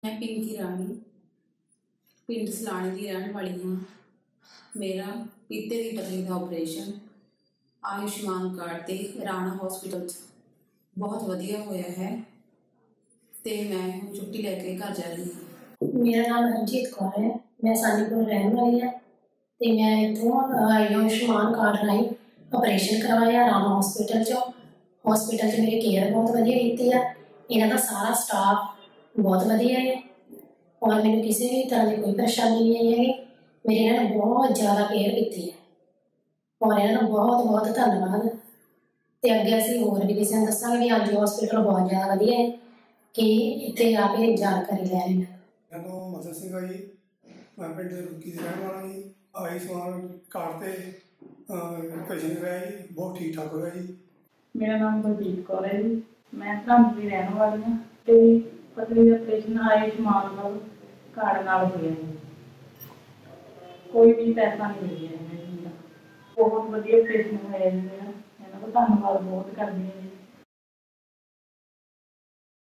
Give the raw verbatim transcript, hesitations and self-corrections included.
मैं पिंकी राणी पिंड सलाने की रहने वाली हाँ। मेरा पीते की तकलीफ का ऑपरेशन आयुष्मान कार्ड ते राणा हॉस्पिटल बहुत वधिया होया है ते मैं हुण छुट्टी लैके घर जा रही हूँ। मेरा नाम रंजीत कौर है। मैं सानीपुर रहने वाली हाँ ते मैं इत्थों आयुष्मान कार्ड राही ऑपरेशन करवाया राणा हॉस्पिटल चो। हॉस्पिटल च मेरी केयर बहुत वधिया कीती है। इन्हां दा सारा स्टाफ बहुत वधिया है और मैंने किसी भी तरह की कोई परेशानी नहीं आई है। मेरी इन्होंने बहुत ज़्यादा केयर की है और इन्होंने बहुत बहुत धन्यवाद। तो अगे असीं होर भी किसी को दसांगे भी हाँ जी हॉस्पिटल बहुत ज़्यादा वधिया है कि इत्थे आके जानकारी लै लें। मेरा नाम मदन सिंह है जी। मैं पिंड रुकी की रहने वाला जी। आयुष्मान कार्ड से ऑपरेशन कराया जी, बहुत ठीक ठाक होया जी। मेरा नाम बलजीत कौर है जी। मैं धर्म की रहने वाली हाँ तो पतली का ऑपरेशन आयुष्मान कार्ड नाल होया जी। कोई भी पैसा नहीं मिल गया बहुत वधिया ऑपरेशन होया जी। मेरा इन्हां दा धन्नवाद बहुत करदी हां जी।